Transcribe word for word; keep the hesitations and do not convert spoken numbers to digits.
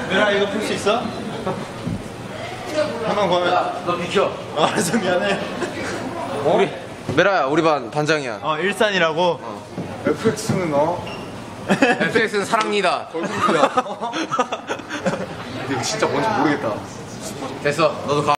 메라 이거 풀 수 있어? 한번 보면. 너 비켜. 어, 알았어 미안해. 어? 우리 메라야 우리 반 반장이야. 어 일산이라고. 어. 에프엑스는 어? 에프엑스는 사랑니다. 걸그룹이야. 근데 이거 진짜 뭔지 모르겠다. 됐어 너도 가.